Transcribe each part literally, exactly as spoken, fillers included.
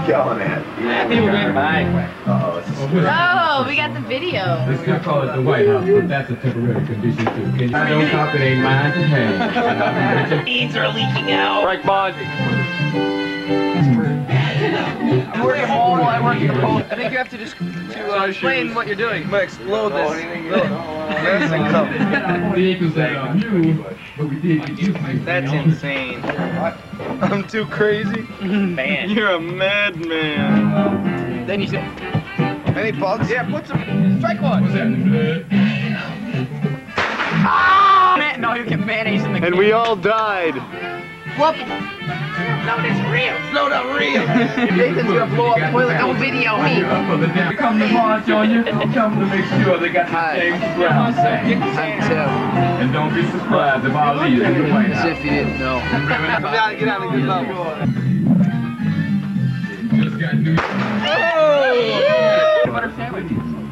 yelling at? People being mine. Uh-oh. Oh, we got the video. This is call it the White House, but that's a temporary condition too. I don't cop it ain't mine to have. Beans are leaking out. Right, bud. You work at home, I work at home. I think you have to just to uh, explain what you're doing. I'm gonna explode this. That's insane. I'm too crazy. Man. You're a madman. Then you say, Any bugs? yeah, put some, strike one. Ah! Man, no, you get mayonnaise in the And we all died. Whoop. No, that's real. No, not real. Nathan's gonna blow up the toilet. Don't video me. Come to march on you. Come to make sure they got the same ground. I'm Tim. And don't be surprised if our leader in the White House. As if you didn't know. Come down and get out of good level. Just got new. Butter sandwich.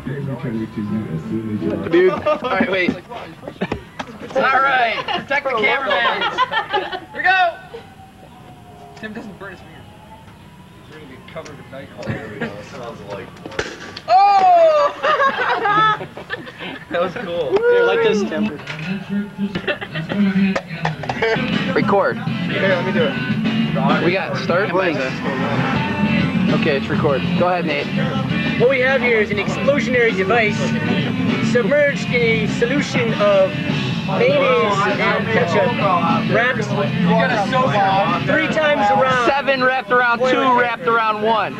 Dude. Alright, wait. Alright, protect the cameraman. Here we go. Tim doesn't burn his fingers. He's gonna be covered with night. Sounds like. Oh! That was cool. Here, like this, Tim. Record. Here, let me do it. We got start. Okay, it's record. Go ahead, Nate. What we have here is an explosionary device submerged in a solution of mayonnaise and ketchup wrapped three times around. Seven wrapped around two, wrapped around one.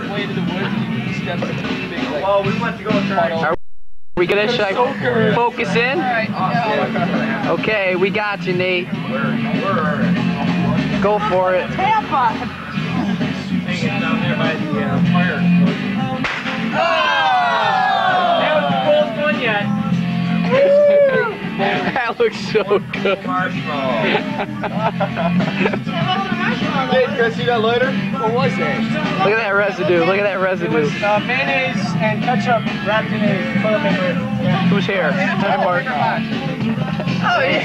Well, we went to go try. Are we gonna should I focus in? Okay, we got you, Nate. Go for it. Down there by the uh, fire. That was the coolest one yet. That looks so good. Marshmallow. Hey, can I see that later? What was it? Look at that residue. Look at that It residue. was uh, mayonnaise and ketchup wrapped in a toilet paper. Who's here? Hi, Mark. Oh, yeah.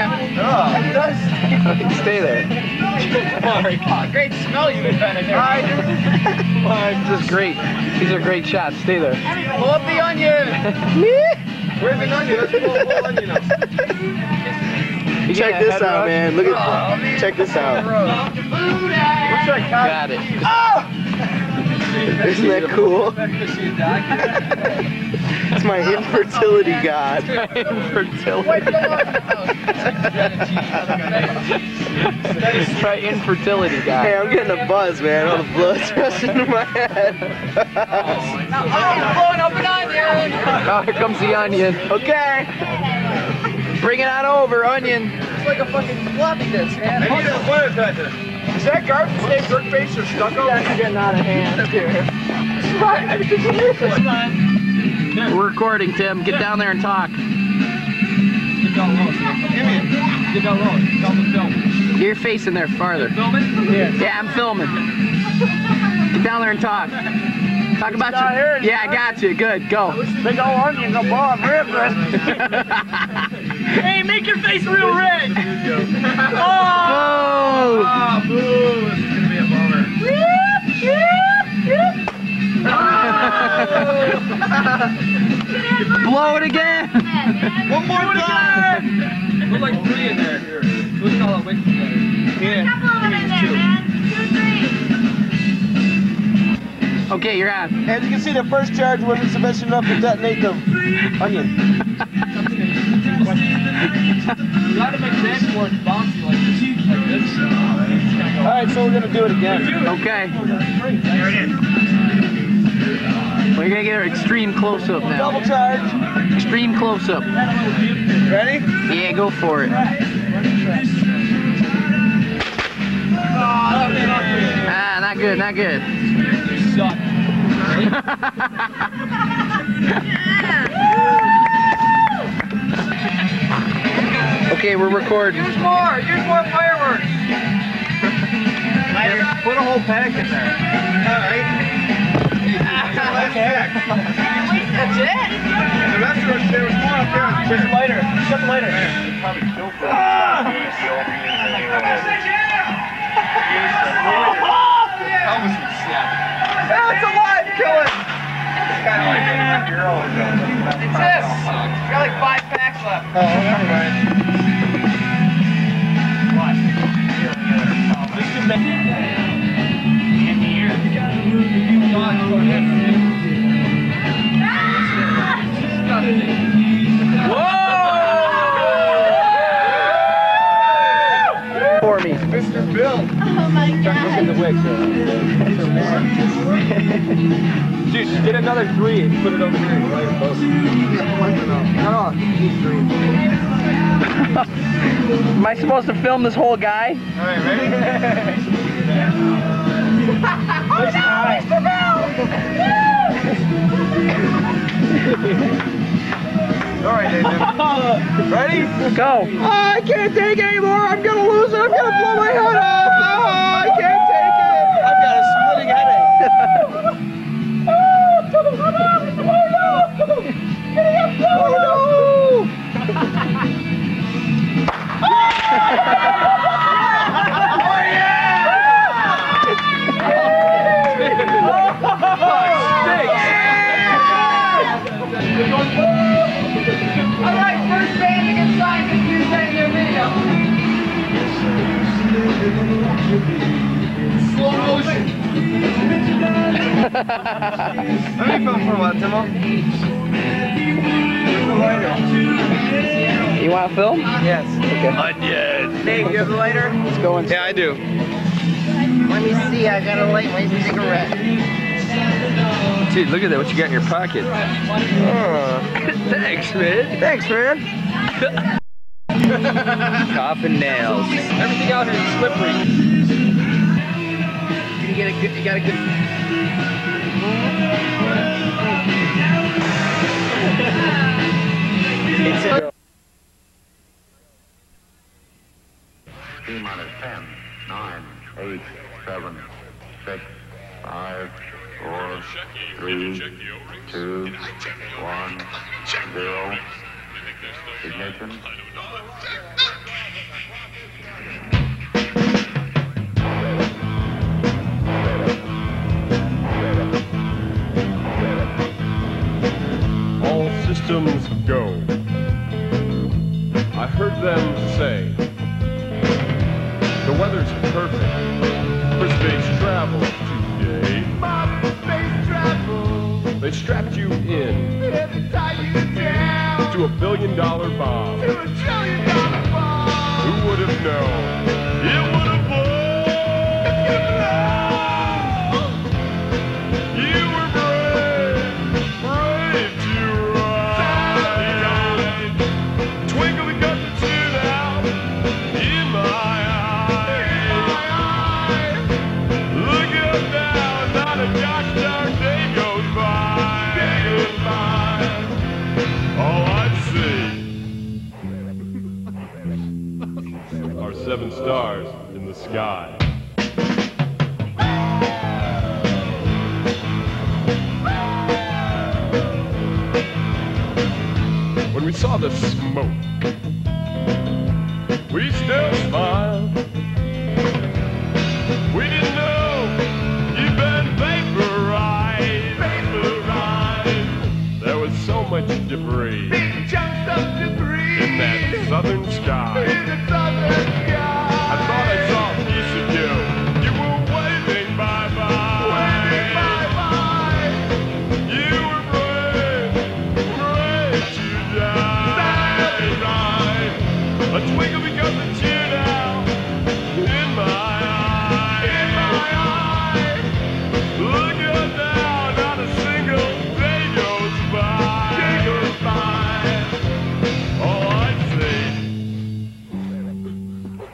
Stay there. Oh, great smell you invented there. This is great. These are great shots. Stay there. Pull up the onion. Where's the onion? Let's pull the whole onion up. Check Check this out, man. Look at. Check this out. Got it. Isn't that cool? It's my infertility god. Infertility. That's my infertility guy. Hey, I'm getting a buzz, man. All the blood's rushing to my head. Blowing up an onion. Oh, here comes the onion. Okay. Bring it on over, onion. It's like a fucking floppy disk, man. I need a fire toucher. Is that garbage tape, brick face, or stucco? That's getting out of hand. We're recording, Tim. Get down there and talk. Get down low. Get down low. Get down the film. Get your face in there farther. Filming? Yeah. Yeah, I'm filming. Get down there and talk. Talk about your... Yeah, I got you. Good. Go. Big old onions are blowing ribs. Hey, make your face real red. Oh! Oh! Boo! This is gonna be a bummer. Blow it again! One more time! Put like three in there. Let's call it wait together. Yeah. Okay, you're on. As you can see, the first charge wasn't sufficient enough to detonate the onion. You gotta make that more bouncy like this. Like this. Alright, so we're gonna do it again. Okay. We're gonna get an extreme close-up now. Double charge. Extreme close-up. Ready? Yeah, go for it. Ah, not good, not good. You suck. Okay, we're recording. Use more! Use more fireworks! Put a whole pack in there. Alright. That's it? The rest of us, there was more up there. Where's the lighter? Shut the lighter. Probably kill for Elvis would snap. it's alive! Kill it! It's kind of like a girl. It's this. You got like five packs left. Oh, never mind. What? Just too many. In here. Whoa! For me. Mister Bill. Oh my god. Look in the wick, dude, just get another three and put it over here. No, no, you need three. Am I supposed to film this whole guy? Alright, ready? Oh no, Mister Bill! Alright, Nathan. Ready? Go. Oh, I can't take it anymore. I'm gonna lose it. I'm gonna blow my head off. Oh, I can't take it. I've got a splitting headache. Oh no! Alright, first band to get signed is you sending their video. Slow motion. Let me film for a while, Timo. You want to film? Yes. Okay. Onion. Dave, you have the lighter? Let's go inside. Yeah, I do. Let me see, I got a light my cigarette. Dude, look at that. What you got in your pocket? Oh. Thanks, man. Thanks, man. Coffin nails. Everything out here is slippery. You get a good. You got a good. It's a. T minus ten, nine, eight, seven, six, five, four, three, two, one, zero. Ignition. All systems go. I heard them say, the weather's perfect for space travel today. Space travel. They strapped you in to a billion dollar bomb. To a trillion dollar bomb. Who would have known? It would have blown. You were brave, brave to ride. Twinkle got the tune out in my eye. Look up now, not a gosh darn day goes by. Day goes by. All I see are seven stars in the sky. When we saw the smoke, we still smiled. We didn't know you'd been vaporized. Vaporized. There was so much debris. Big chunks of debris in that southern sky. In the southern sky. I thought I saw a piece of you. You were waving bye-bye. Waving bye-bye. You were brave, brave to die. Die. A twinkle becomes a tear now in my eye. In my eye. Look up now, not a single day goes by. Day goes by. All I see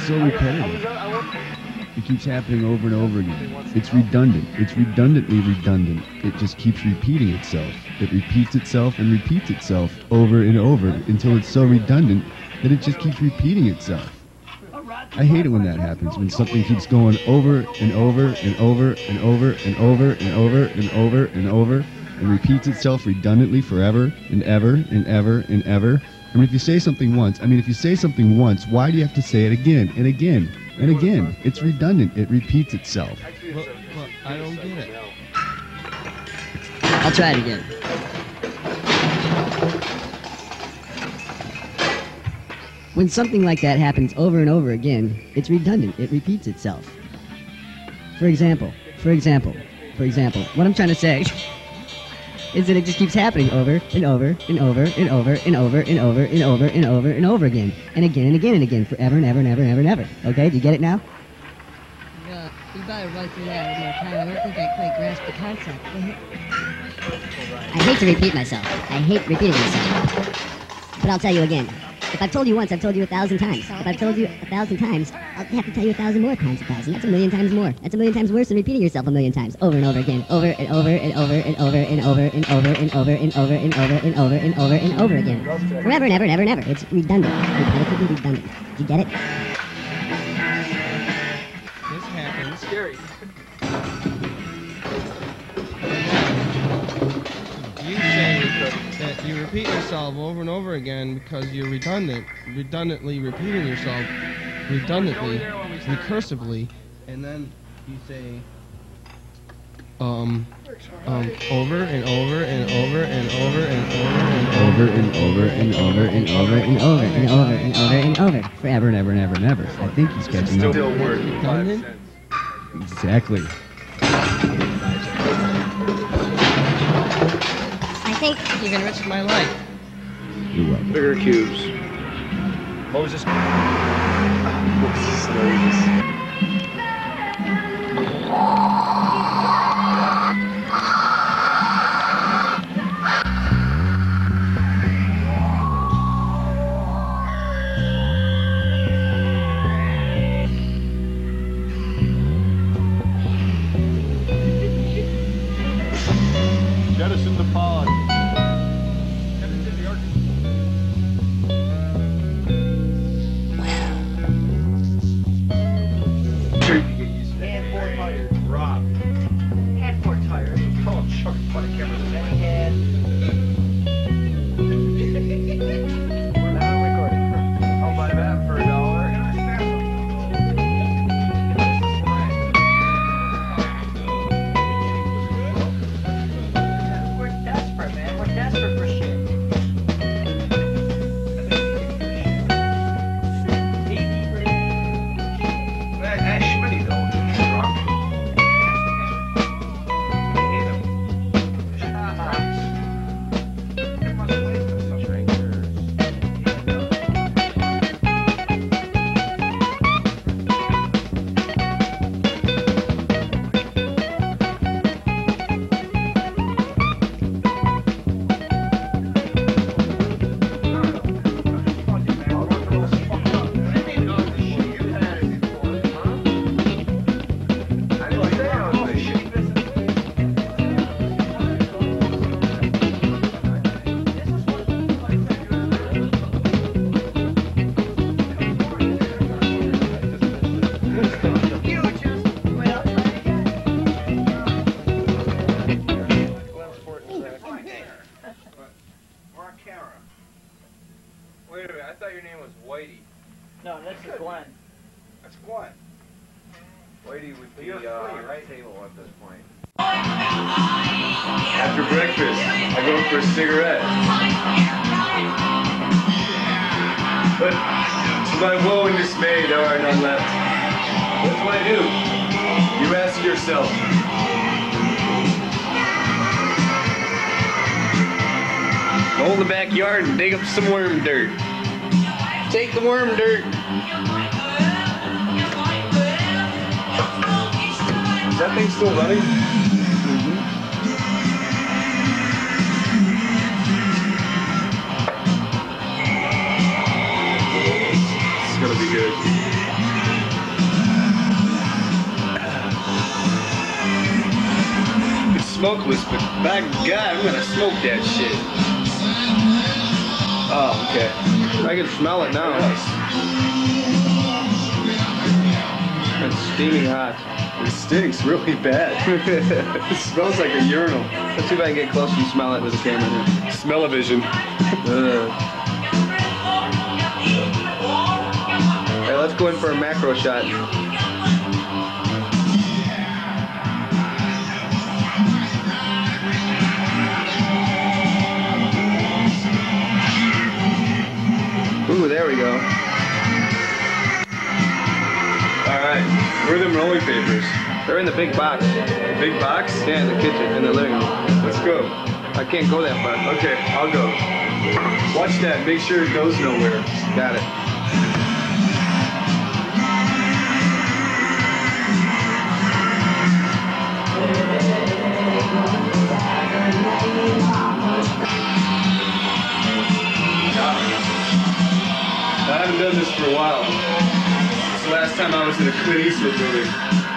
so repetitive. It keeps happening over and over again. It's redundant. It's redundantly redundant. It just keeps repeating itself. It repeats itself and repeats itself over and over until it's so redundant that it just keeps repeating itself. I hate it when that happens, when something keeps going over and over and over and over and over and over and over and over and repeats itself redundantly forever and ever and ever and ever. I mean, if you say something once, I mean, if you say something once, why do you have to say it again and again and again? It's redundant. It repeats itself. Well, well, I don't get it. I'll try it again. When something like that happens over and over again, it's redundant. It repeats itself. For example, for example, for example, what I'm trying to say is that it just keeps happening over and over and over and over and over and over and over and over and over again and again and again and again forever and ever and ever and ever and ever. Okay, do you get it now? Well, you better run through that one more time. I don't think I quite grasp the concept. I hate to repeat myself. I hate repeating myself. But I'll tell you again. If I've told you once, I've told you a thousand times. If I've told you a thousand times, I'll have to tell you a thousand more times a thousand. That's a million times more. That's a million times worse than repeating yourself a million times. Over and over again. Over and over and over and over and over and over and over and over and over and over and over and over again. Forever and ever and ever and ever. It's redundant. Repetitively redundant. Do you get it? This happens. Scary. You say that you repeat yourself over and over again because you're redundant, redundantly repeating yourself, redundantly, recursively, and then you say, um, um, over and over and over and over and over and over and over and over and over and over and over and over and over forever and ever and ever and ever. I think he's catching up. Still working five cents. Exactly. I think you've enriched my life. You're welcome. Bigger cubes. Moses. Jettison the pod. And four tires. Rob. And four tires. Call him Chuck funny cameras. And he had. We're now recording. I'll buy that for a dollar. We're desperate, man. We're desperate for shit. That Schmitty, though. Wait a minute, I thought your name was Whitey. No, this is Glenn. That's Glenn. Whitey would be uh, on the table at this point. After breakfast, I go for a cigarette. But to my woe and dismay, there are none left. What do I do? You ask yourself. Go in the backyard and dig up some worm dirt. Take the worm dirt. Is that thing still running? Mm-hmm. It's gonna be good. smokeless, but by God, I'm gonna smoke that shit. Oh, okay. I can smell it now. It's steaming hot. It stinks really bad. It smells like a urinal. Let's see if I can get close and smell it with the camera here. Smell-o-vision. Uh. Hey, let's go in for a macro shot. Ooh, there we go. Alright, where are them rolling papers? They're in the big box. The big box? Yeah, in the kitchen, in the living room. Let's go. I can't go that far. Okay, I'll go. Watch that, make sure it goes nowhere. Got it. I haven't done this for a while. It's the last time I was in a Clint Eastwood movie.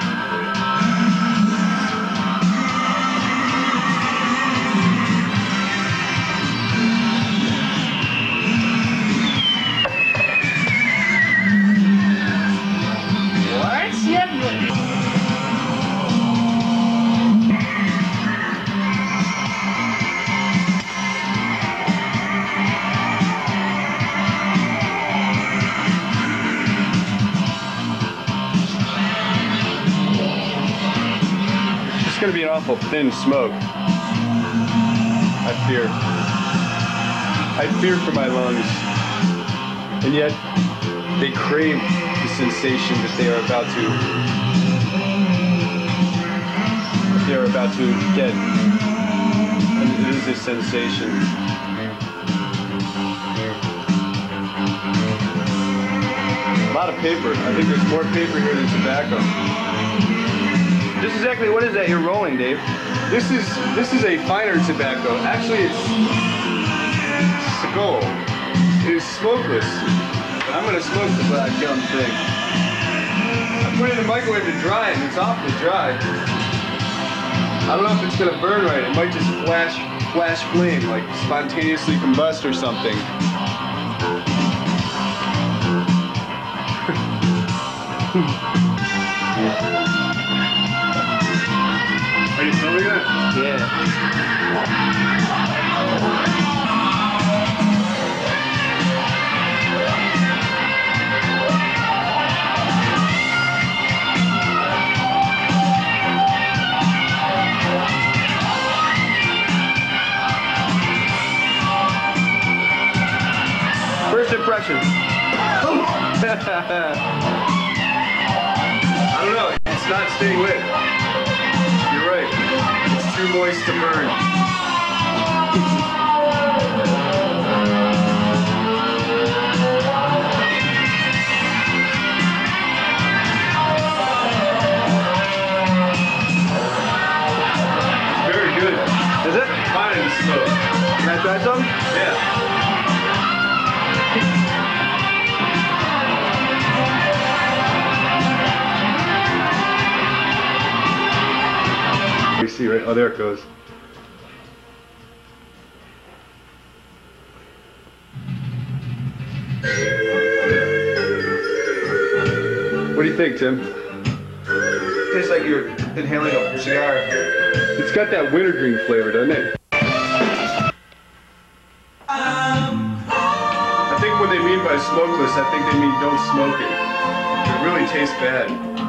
It's gonna be an awful thin smoke. I fear. I fear for my lungs. And yet, they crave the sensation that they are about to that they are about to get. And it is a sensation. A lot of paper. I think there's more paper here than tobacco. Just exactly what is that you're rolling, Dave? This is this is a finer tobacco. Actually, it's skull. It is smokeless. I'm gonna smoke the black gum thing. I put it in the microwave to dry it, and it's awfully dry. I don't know if it's gonna burn right. It might just flash flash flame, like spontaneously combust or something. Are you smelling it? Yeah. First impression. I don't know. It's not staying lit. You're right. It's too moist to burn. Very good. Is it? Fine smoke. Can I try some? Yeah. You see, right? Oh, there it goes. What do you think, Tim? Tastes like you're inhaling a cigar. It's got that wintergreen flavor, doesn't it? I think what they mean by smokeless, I think they mean don't smoke it. It really tastes bad.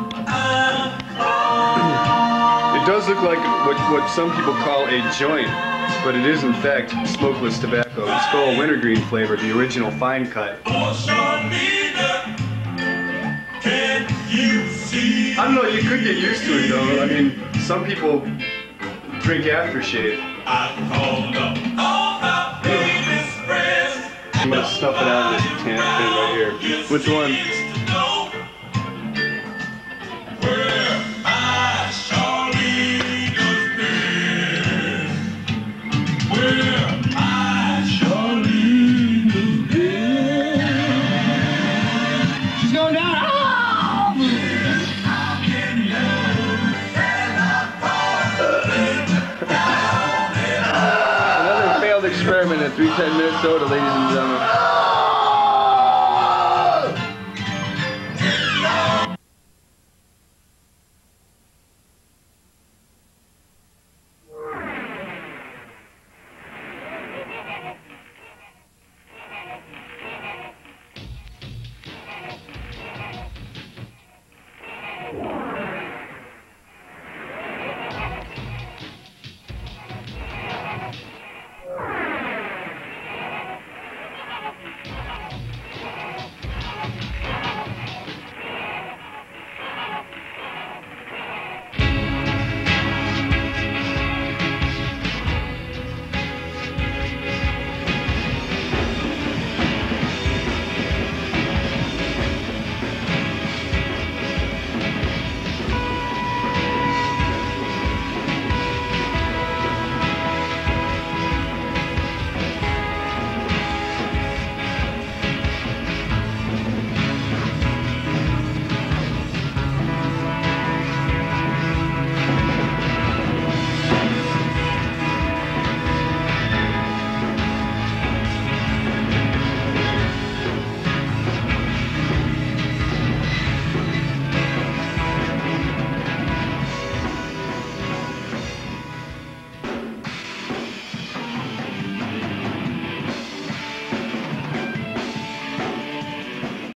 It does look like what, what some people call a joint, but it is in fact smokeless tobacco. It's called wintergreen flavor, the original fine cut. I don't know, you could get used to it though. I mean, some people drink aftershave. I'm gonna stuff it out of this tan thing right here. Which one? She's going down. Oh! soda, ladies and gentlemen.